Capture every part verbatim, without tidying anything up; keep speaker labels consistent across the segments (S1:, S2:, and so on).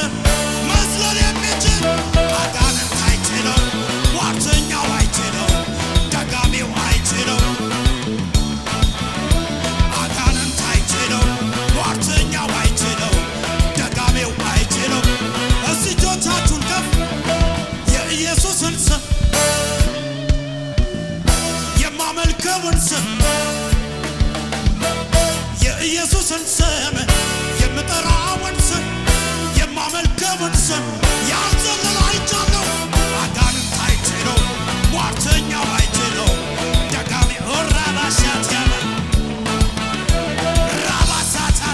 S1: ስም መዝለል የሚችል አጋንንት አይችለው ሟርተኛው አይችለው ደጋሚው አይችለው አጋንንት አይችለው ሟርተኛው አይችለው ደጋሚው አይችለው እስቲ እጆቻችሁን ከፍ የኢየሱስን ስም የማመልከውን ስም የኢየሱስን ስም የምጠራውን ስም የማመልከውን ስም ያልዘለለ አይቻለው አጋንንት አይችለው ሟርተኛው አይችለው ደጋሚ ኦራባሻት ያለ ራባሳታላ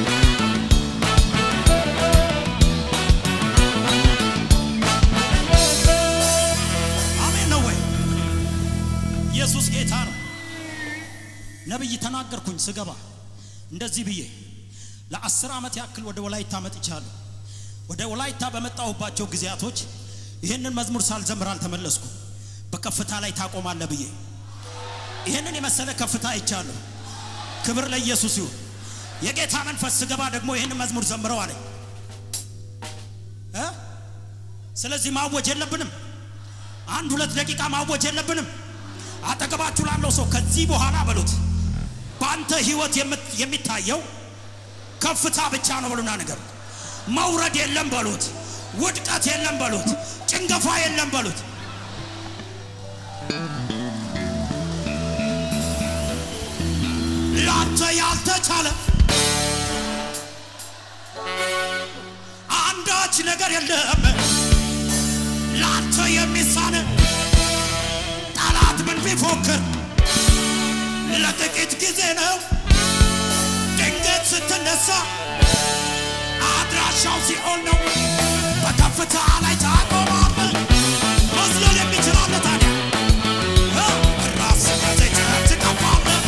S1: አሜን ነው ወይ ኢየሱስ ጌታ ነው ነብይ ተናገርኩኝ ስገባ እንደዚህ ብዬ ለአስር አመት ያክል ወደ ወላይታ መጥቻለሁ ወደ ወላይታ በመጣሁባቸው ጊዜያቶች ይሄንን መዝሙር ሳልዘምር አልተመለስኩ በከፍታ ላይ ታቆማለ ብዬ ይሄንን የመሰለ ከፍታ አይቻለሁ ክብር ለኢየሱስ ይሁን የጌታ መንፈስ ስገባ ደግሞ ይሄንን መዝሙር ዘምረው አለኝ እ ስለዚህ ማወጅ የለብንም አንድ ሁለት ደቂቃ ማወጅ የለብንም አጠገባችሁ ላለው ሰው ከዚህ በኋላ በሉት ባንተ ህይወት የሚታየው ከፍታ ብቻ ነው በሉና ነገር መውረድ የለም በሉት ውድቀት የለም በሉት ጭንገፋ የለም በሉት ላንተ ያልተቻለ አንዳች ነገር የለም ላንተ የሚሳነ ጠላት ምን ቢፎክር ለጥቂት ጊዜ ነው ድንገት ስትነሳ አድራሻው ሲኦል ነው በከፍታ ላይ ታቆማለህ መዝለል የሚችል አለ ታዲያ ራስ በዘይት ትቀባለህ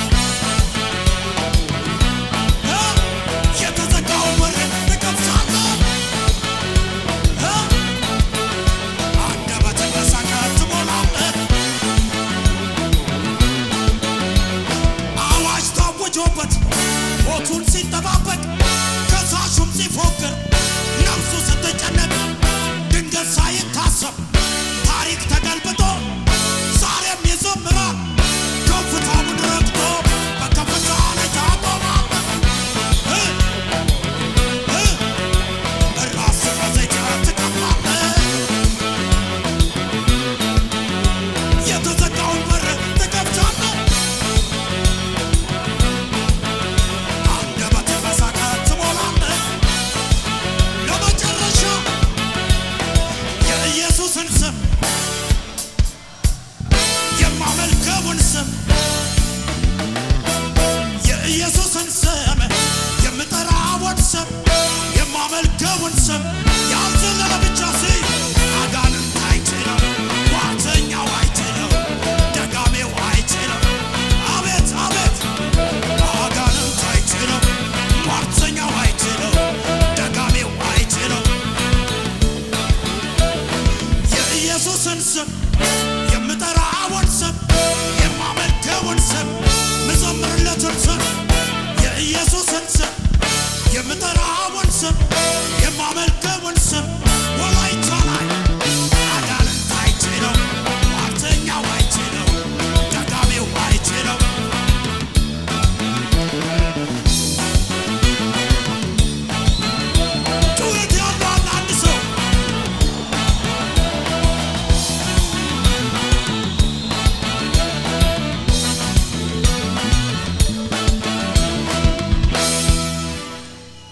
S1: የተዘጋው በር ትከፍታለህ አንደበትህን በሳቅ ትሞላለህ አዋጅ ታውጆበት ሞቱን ሲጠባበቅ ከሳሹም ሲፎክር ነፍሱ ስትጨነቅ ድንገት ሳይታሰብ ታሪክ ተገልብጦ ዛሬም ይዘምራል ከፍታውን ረግጦ በከፍታ ላይ ታቆማለህ ራስ በዘይት ትቀባለህ የተዘጋውን በር ትከፍታለህ አንደበትህን በሳቅ ትሞላለህ ለመጨረሻ የኢየሱስን ስም የማመልከውን ስም የኢየሱስን ስም የምጠራውን ስም የማመልከውን ስም